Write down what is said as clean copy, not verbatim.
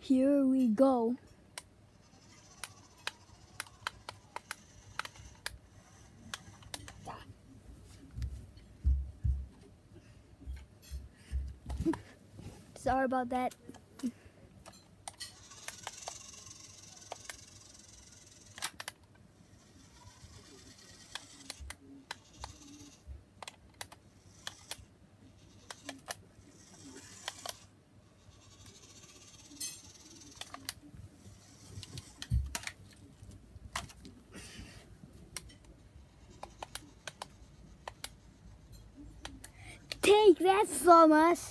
Here we go. Sorry about that. Take that, Thomas.